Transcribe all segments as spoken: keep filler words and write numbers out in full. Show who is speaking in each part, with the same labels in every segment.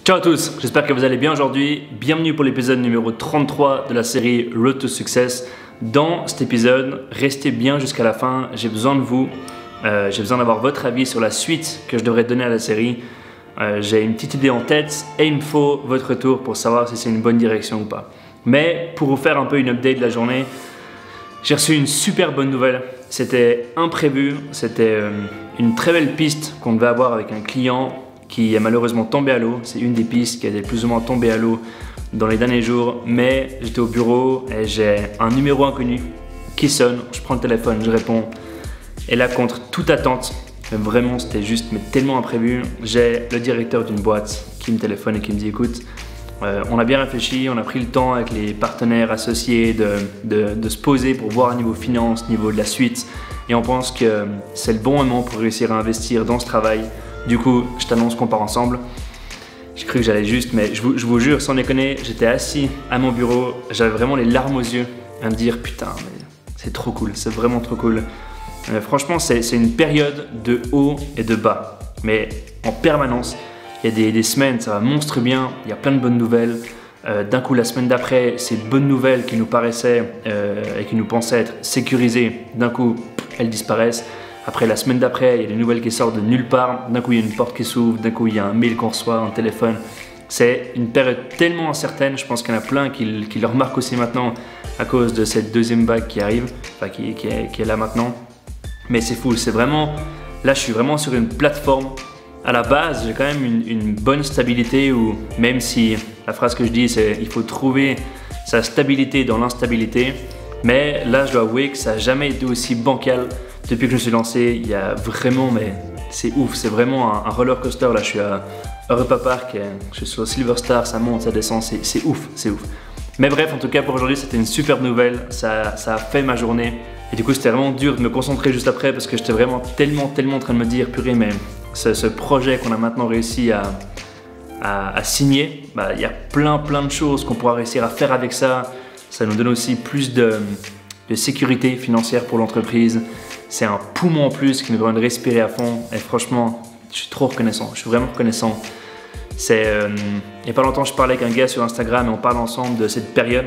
Speaker 1: Ciao à tous, j'espère que vous allez bien aujourd'hui. Bienvenue pour l'épisode numéro trente-trois de la série Road to Success. Dans cet épisode, restez bien jusqu'à la fin, j'ai besoin de vous. Euh, j'ai besoin d'avoir votre avis sur la suite que je devrais donner à la série. Euh, j'ai une petite idée en tête et il me faut votre retour pour savoir si c'est une bonne direction ou pas. Mais pour vous faire un peu une update de la journée, j'ai reçu une super bonne nouvelle. C'était imprévu, c'était euh, une très belle piste qu'on devait avoir avec un client qui est malheureusement tombé à l'eau. C'est une des pistes qui a plus ou moins tombé à l'eau dans les derniers jours. Mais j'étais au bureau et j'ai un numéro inconnu qui sonne. Je prends le téléphone, je réponds. Et là, contre toute attente, vraiment c'était juste mais tellement imprévu, j'ai le directeur d'une boîte qui me téléphone et qui me dit écoute, euh, on a bien réfléchi, on a pris le temps avec les partenaires associés de, de, de se poser pour voir au niveau finance, niveau de la suite. Et on pense que c'est le bon moment pour réussir à investir dans ce travail. Du coup, je t'annonce qu'on part ensemble. J'ai cru que j'allais juste, mais je vous, je vous jure, sans déconner, j'étais assis à mon bureau, j'avais vraiment les larmes aux yeux à me dire putain, mais c'est trop cool, c'est vraiment trop cool. Euh, franchement, c'est une période de haut et de bas, mais en permanence. Il y a des, des semaines, ça va monstre bien, il y a plein de bonnes nouvelles. Euh, D'un coup, la semaine d'après, ces bonnes nouvelles qui nous paraissaient euh, et qui nous pensaient être sécurisées, d'un coup, elles disparaissent. Après, la semaine d'après, il y a des nouvelles qui sortent de nulle part. D'un coup, il y a une porte qui s'ouvre, d'un coup, il y a un mail qu'on reçoit, un téléphone. C'est une période tellement incertaine, je pense qu'il y en a plein qui, qui le remarquent aussi maintenant à cause de cette deuxième vague qui arrive, enfin qui, qui, est, qui est là maintenant. Mais c'est fou, c'est vraiment, là je suis vraiment sur une plateforme. À la base, j'ai quand même une, une bonne stabilité où même si la phrase que je dis c'est il faut trouver sa stabilité dans l'instabilité. Mais là, je dois avouer que ça n'a jamais été aussi bancal depuis que je me suis lancé. Il y a vraiment, mais c'est ouf, c'est vraiment un, un roller coaster. Là, je suis à Europa Park, je suis sur Silver Star, ça monte, ça descend, c'est ouf, c'est ouf. Mais bref, en tout cas pour aujourd'hui, c'était une superbe nouvelle, ça, ça a fait ma journée. Et du coup, c'était vraiment dur de me concentrer juste après parce que j'étais vraiment tellement, tellement en train de me dire, purée, mais ce, ce projet qu'on a maintenant réussi à, à, à signer, bah, il y a plein, plein de choses qu'on pourra réussir à faire avec ça. Ça nous donne aussi plus de, de sécurité financière pour l'entreprise. C'est un poumon en plus qui nous permet de respirer à fond. Et franchement, je suis trop reconnaissant. Je suis vraiment reconnaissant. C'est, euh, il n'y a pas longtemps, je parlais avec un gars sur Instagram et on parle ensemble de cette période.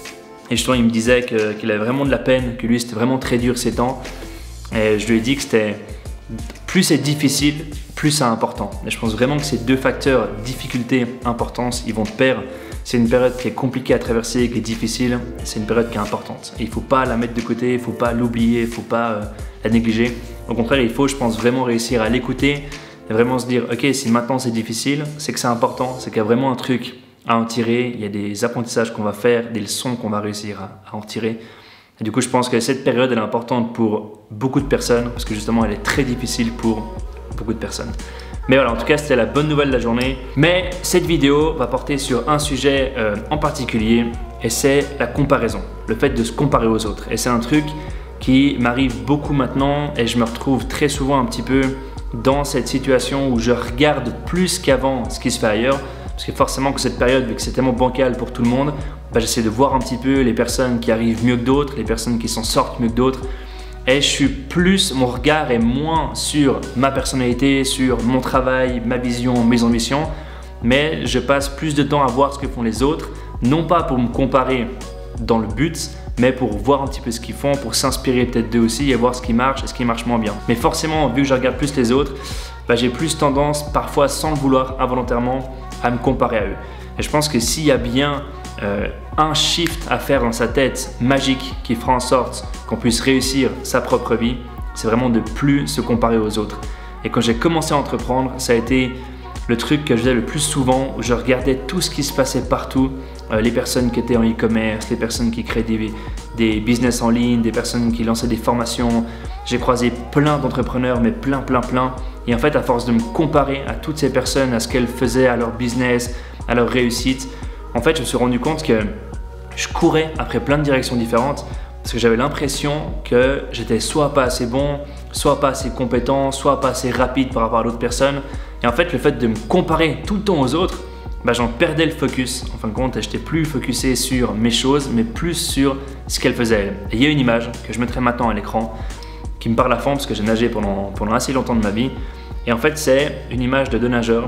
Speaker 1: Et justement, il me disait que, qu'il avait vraiment de la peine, que lui, c'était vraiment très dur ces temps. Et je lui ai dit que c'était plus c'est difficile, plus c'est important. Et je pense vraiment que ces deux facteurs, difficulté, importance, ils vont de pair. C'est une période qui est compliquée à traverser, qui est difficile. C'est une période qui est importante. Et il ne faut pas la mettre de côté, il ne faut pas l'oublier, il ne faut pas euh, la négliger. Au contraire, il faut, je pense, vraiment réussir à l'écouter et vraiment se dire, ok, si maintenant c'est difficile, c'est que c'est important, c'est qu'il y a vraiment un truc à en tirer. Il y a des apprentissages qu'on va faire, des leçons qu'on va réussir à, à en tirer. Et du coup, je pense que cette période, elle est importante pour beaucoup de personnes parce que justement, elle est très difficile pour beaucoup de personnes. Mais voilà, en tout cas, c'était la bonne nouvelle de la journée. Mais cette vidéo va porter sur un sujet euh, en particulier et c'est la comparaison, le fait de se comparer aux autres. Et c'est un truc qui m'arrive beaucoup maintenant et je me retrouve très souvent un petit peu dans cette situation où je regarde plus qu'avant ce qui se fait ailleurs. Parce que forcément que cette période, vu que c'est tellement bancal pour tout le monde, bah, j'essaie de voir un petit peu les personnes qui arrivent mieux que d'autres, les personnes qui s'en sortent mieux que d'autres. Et je suis plus, mon regard est moins sur ma personnalité, sur mon travail, ma vision, mes ambitions, mais je passe plus de temps à voir ce que font les autres, non pas pour me comparer dans le but, mais pour voir un petit peu ce qu'ils font, pour s'inspirer peut-être d'eux aussi et voir ce qui marche et ce qui marche moins bien. Mais forcément, vu que je regarde plus les autres, bah, j'ai plus tendance, parfois sans le vouloir, involontairement, à me comparer à eux. Et je pense que s'il y a bien euh, un shift à faire dans sa tête magique qui fera en sorte qu'on puisse réussir sa propre vie, c'est vraiment de plus se comparer aux autres. Et quand j'ai commencé à entreprendre, ça a été le truc que je faisais le plus souvent, où je regardais tout ce qui se passait partout, euh, les personnes qui étaient en e-commerce, les personnes qui créaient des, des business en ligne, des personnes qui lançaient des formations. J'ai croisé plein d'entrepreneurs, mais plein, plein, plein. Et en fait, à force de me comparer à toutes ces personnes, à ce qu'elles faisaient, à leur business, à leur réussite, en fait, je me suis rendu compte que je courais après plein de directions différentes parce que j'avais l'impression que j'étais soit pas assez bon, soit pas assez compétent, soit pas assez rapide par rapport à d'autres personnes. Et en fait, le fait de me comparer tout le temps aux autres, bah, j'en perdais le focus. En fin de compte, je n'étais plus focusé sur mes choses, mais plus sur ce qu'elles faisaient elles. Et il y a une image que je mettrai maintenant à l'écran qui me parle à fond parce que j'ai nagé pendant, pendant assez longtemps de ma vie. Et en fait, c'est une image de deux nageurs.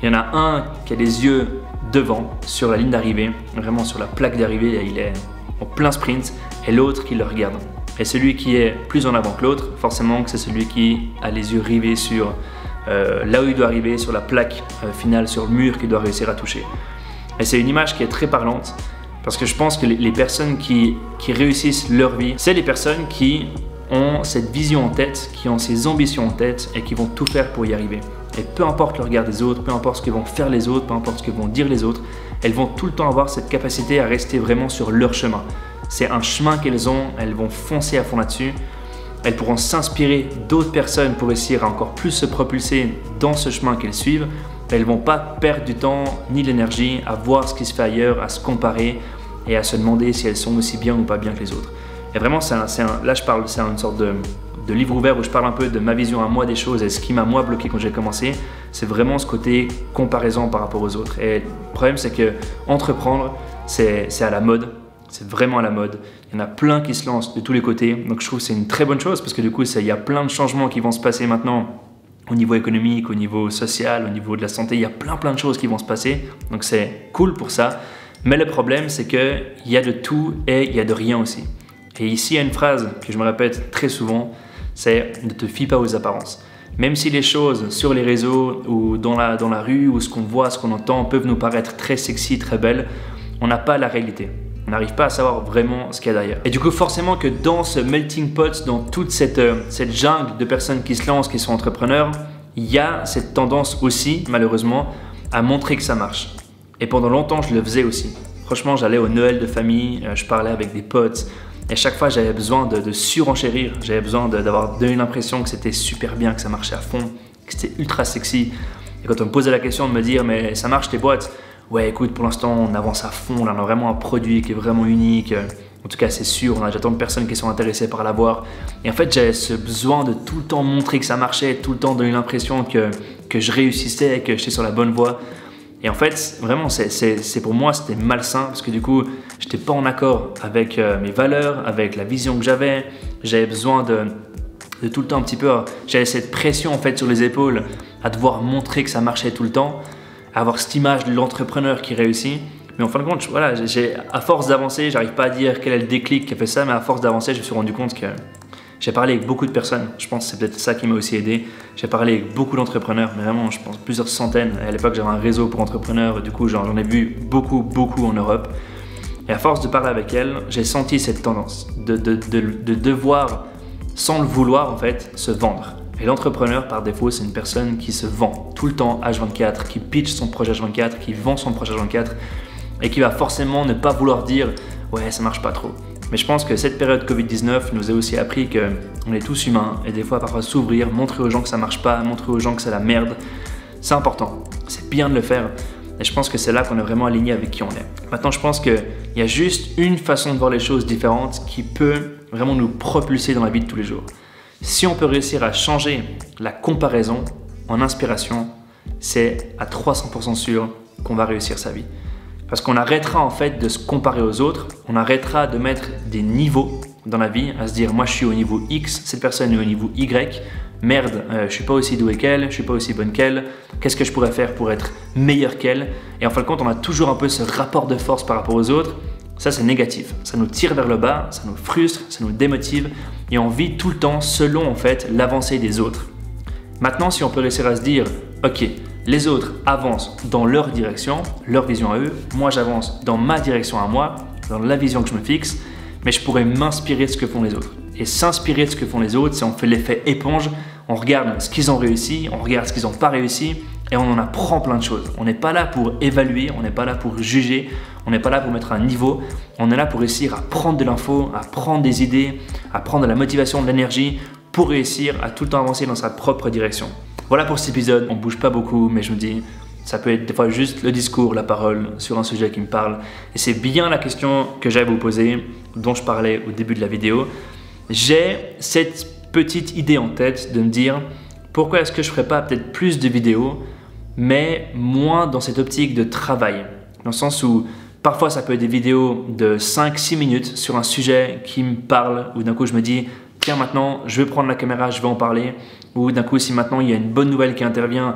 Speaker 1: Il y en a un qui a les yeux devant, sur la ligne d'arrivée, vraiment sur la plaque d'arrivée, il est en plein sprint, et l'autre qui le regarde. Et celui qui est plus en avant que l'autre, forcément que c'est celui qui a les yeux rivés sur euh, là où il doit arriver, sur la plaque euh, finale, sur le mur qu'il doit réussir à toucher. Et c'est une image qui est très parlante, parce que je pense que les, les personnes qui, qui réussissent leur vie, c'est les personnes qui ont cette vision en tête, qui ont ces ambitions en tête et qui vont tout faire pour y arriver. Et peu importe le regard des autres, peu importe ce que vont faire les autres, peu importe ce que vont dire les autres, elles vont tout le temps avoir cette capacité à rester vraiment sur leur chemin. C'est un chemin qu'elles ont, elles vont foncer à fond là-dessus. Elles pourront s'inspirer d'autres personnes pour essayer à encore plus se propulser dans ce chemin qu'elles suivent. Elles ne vont pas perdre du temps ni de l'énergie à voir ce qui se fait ailleurs, à se comparer et à se demander si elles sont aussi bien ou pas bien que les autres. Et vraiment, c'est un, c'est un, là je parle, c'est une sorte de, de livre ouvert où je parle un peu de ma vision à moi des choses et ce qui m'a moi bloqué quand j'ai commencé. C'est vraiment ce côté comparaison par rapport aux autres. Et le problème, c'est que entreprendre, c'est à la mode. C'est vraiment à la mode. Il y en a plein qui se lancent de tous les côtés. Donc je trouve que c'est une très bonne chose parce que du coup, il y a plein de changements qui vont se passer maintenant au niveau économique, au niveau social, au niveau de la santé. Il y a plein plein de choses qui vont se passer. Donc c'est cool pour ça. Mais le problème, c'est qu'il y a de tout et il y a de rien aussi. Et ici, il y a une phrase que je me répète très souvent, c'est « ne te fie pas aux apparences ». Même si les choses sur les réseaux ou dans la, dans la rue ou ce qu'on voit, ce qu'on entend peuvent nous paraître très sexy, très belles, on n'a pas la réalité. On n'arrive pas à savoir vraiment ce qu'il y a derrière. Et du coup, forcément que dans ce melting pot, dans toute cette, euh, cette jungle de personnes qui se lancent, qui sont entrepreneurs, il y a cette tendance aussi, malheureusement, à montrer que ça marche. Et pendant longtemps, je le faisais aussi. Franchement, j'allais au Noël de famille, euh, je parlais avec des potes, et chaque fois, j'avais besoin de, de surenchérir. J'avais besoin d'avoir donné l'impression que c'était super bien, que ça marchait à fond, que c'était ultra sexy. Et quand on me posait la question de me dire « mais ça marche tes boîtes ?» Ouais, écoute, pour l'instant, on avance à fond, là, on a vraiment un produit qui est vraiment unique. En tout cas, c'est sûr, on a déjà tant de personnes qui sont intéressées par l'avoir. Et en fait, j'avais ce besoin de tout le temps montrer que ça marchait, tout le temps donner l'impression que, que je réussissais, que j'étais sur la bonne voie. Et en fait, vraiment, c'est pour moi, c'était malsain parce que du coup, je n'étais pas en accord avec euh, mes valeurs, avec la vision que j'avais. J'avais besoin de, de tout le temps un petit peu, j'avais cette pression en fait sur les épaules à devoir montrer que ça marchait tout le temps, à avoir cette image de l'entrepreneur qui réussit. Mais en fin de compte, voilà, j'ai, à force d'avancer, j'arrive pas à dire quel est le déclic qui a fait ça, mais à force d'avancer, je me suis rendu compte que j'ai parlé avec beaucoup de personnes. Je pense que c'est peut-être ça qui m'a aussi aidé. J'ai parlé avec beaucoup d'entrepreneurs, mais vraiment, je pense plusieurs centaines. À l'époque, j'avais un réseau pour entrepreneurs. Du coup, j'en ai vu beaucoup, beaucoup en Europe. Et à force de parler avec elles, j'ai senti cette tendance de, de, de, de devoir, sans le vouloir en fait, se vendre. Et l'entrepreneur, par défaut, c'est une personne qui se vend tout le temps H vingt-quatre, qui pitch son projet H vingt-quatre, qui vend son projet H vingt-quatre et qui va forcément ne pas vouloir dire « ouais, ça marche pas trop ». Mais je pense que cette période Covid dix-neuf nous a aussi appris qu'on est tous humains et des fois parfois s'ouvrir, montrer aux gens que ça marche pas, montrer aux gens que c'est la merde, c'est important. C'est bien de le faire et je pense que c'est là qu'on est vraiment aligné avec qui on est. Maintenant, je pense qu'il y a juste une façon de voir les choses différentes qui peut vraiment nous propulser dans la vie de tous les jours. Si on peut réussir à changer la comparaison en inspiration, c'est à trois cents pour cent sûr qu'on va réussir sa vie. Parce qu'on arrêtera en fait de se comparer aux autres, on arrêtera de mettre des niveaux dans la vie, à se dire moi je suis au niveau X, cette personne est au niveau Y, merde, euh, je suis pas aussi doué qu'elle, je suis pas aussi bonne qu'elle, qu'est-ce que je pourrais faire pour être meilleur qu'elle? Et en fin de compte, on a toujours un peu ce rapport de force par rapport aux autres. Ça, c'est négatif, ça nous tire vers le bas, ça nous frustre, ça nous démotive et on vit tout le temps selon en fait l'avancée des autres. Maintenant, si on peut réussir à se dire, ok, les autres avancent dans leur direction, leur vision à eux, moi j'avance dans ma direction à moi, dans la vision que je me fixe, mais je pourrais m'inspirer de ce que font les autres. Et s'inspirer de ce que font les autres, c'est on fait l'effet éponge, on regarde ce qu'ils ont réussi, on regarde ce qu'ils n'ont pas réussi et on en apprend plein de choses. On n'est pas là pour évaluer, on n'est pas là pour juger, on n'est pas là pour mettre un niveau, on est là pour réussir à prendre de l'info, à prendre des idées, à prendre de la motivation, de l'énergie pour réussir à tout le temps avancer dans sa propre direction. Voilà pour cet épisode, on bouge pas beaucoup, mais je me dis, ça peut être des fois juste le discours, la parole sur un sujet qui me parle. Et c'est bien la question que j'avais à vous poser, dont je parlais au début de la vidéo. J'ai cette petite idée en tête de me dire, pourquoi est-ce que je ferais pas peut-être plus de vidéos, mais moins dans cette optique de travail. Dans le sens où, parfois ça peut être des vidéos de cinq six minutes sur un sujet qui me parle, où d'un coup je me dis, tiens maintenant je vais prendre la caméra, je vais en parler, ou d'un coup si maintenant il y a une bonne nouvelle qui intervient,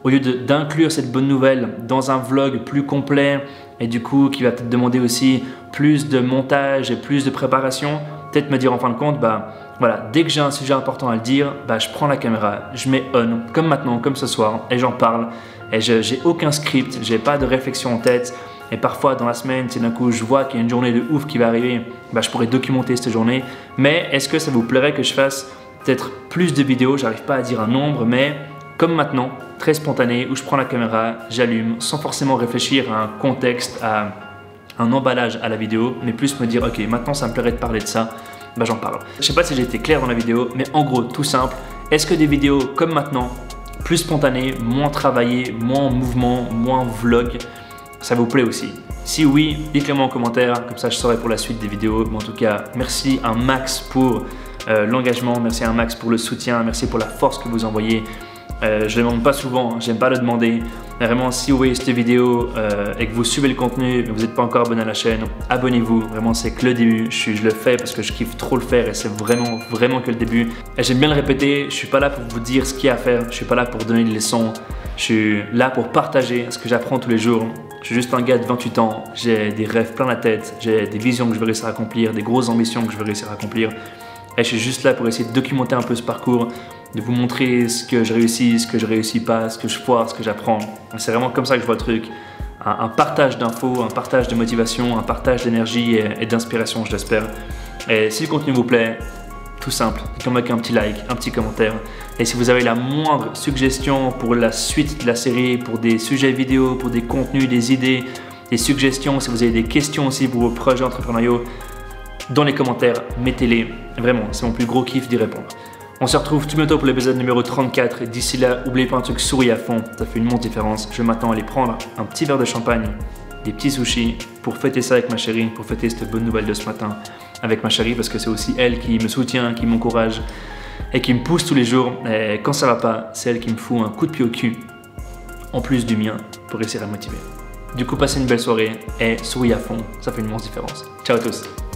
Speaker 1: au lieu d'inclure cette bonne nouvelle dans un vlog plus complet et du coup qui va peut-être demander aussi plus de montage et plus de préparation, peut-être me dire en fin de compte, bah voilà, dès que j'ai un sujet important à le dire, bah je prends la caméra, je mets on, comme maintenant, comme ce soir, et j'en parle. Et je j'ai aucun script, j'ai pas de réflexion en tête. Et parfois dans la semaine, si d'un coup je vois qu'il y a une journée de ouf qui va arriver, bah je pourrais documenter cette journée. Mais est-ce que ça vous plairait que je fasse peut-être plus de vidéos? J'arrive pas à dire un nombre, mais comme maintenant, très spontané, où je prends la caméra, j'allume, sans forcément réfléchir à un contexte, à un emballage à la vidéo, mais plus me dire, ok, maintenant ça me plairait de parler de ça, bah j'en parle. Je sais pas si j'ai été clair dans la vidéo, mais en gros, tout simple, est-ce que des vidéos comme maintenant, plus spontanées, moins travaillées, moins en mouvement, moins vlog, ça vous plaît aussi? Si oui, dites-le moi en commentaire, comme ça je saurai pour la suite des vidéos. Mais en tout cas, merci un max pour euh, l'engagement, merci un max pour le soutien, merci pour la force que vous envoyez. Euh, je ne demande pas souvent, hein, j'aime pas le demander. Mais vraiment, si vous voyez cette vidéo euh, et que vous suivez le contenu, mais vous n'êtes pas encore abonné à la chaîne, abonnez-vous. Vraiment, c'est que le début. Je, suis, je le fais parce que je kiffe trop le faire et c'est vraiment, vraiment que le début. Et j'aime bien le répéter, je suis pas là pour vous dire ce qu'il y a à faire, je suis pas là pour donner des leçons. Je suis là pour partager ce que j'apprends tous les jours. Je suis juste un gars de vingt-huit ans, j'ai des rêves plein la tête, j'ai des visions que je veux réussir à accomplir, des grosses ambitions que je veux réussir à accomplir. Et je suis juste là pour essayer de documenter un peu ce parcours, de vous montrer ce que je réussis, ce que je réussis pas, ce que je foire, ce que j'apprends. C'est vraiment comme ça que je vois le truc. Un, un partage d'infos, un partage de motivation, un partage d'énergie et, et d'inspiration, je l'espère. Et si le contenu vous plaît, tout simple, dites-moi avec un petit like, un petit commentaire. Et si vous avez la moindre suggestion pour la suite de la série, pour des sujets vidéo, pour des contenus, des idées, des suggestions, si vous avez des questions aussi pour vos projets entrepreneuriaux, dans les commentaires, mettez-les. Vraiment, c'est mon plus gros kiff d'y répondre. On se retrouve tout bientôt pour l'épisode numéro trente-quatre. D'ici là, n'oubliez pas un truc, souris à fond, ça fait une immense différence. Je m'attends à aller prendre un petit verre de champagne, des petits sushis, pour fêter ça avec ma chérie, pour fêter cette bonne nouvelle de ce matin avec ma chérie, parce que c'est aussi elle qui me soutient, qui m'encourage et qui me pousse tous les jours. Et quand ça va pas, c'est elle qui me fout un coup de pied au cul, en plus du mien, pour réussir à me motiver. Du coup, passez une belle soirée et souriez à fond, ça fait une immense différence. Ciao à tous.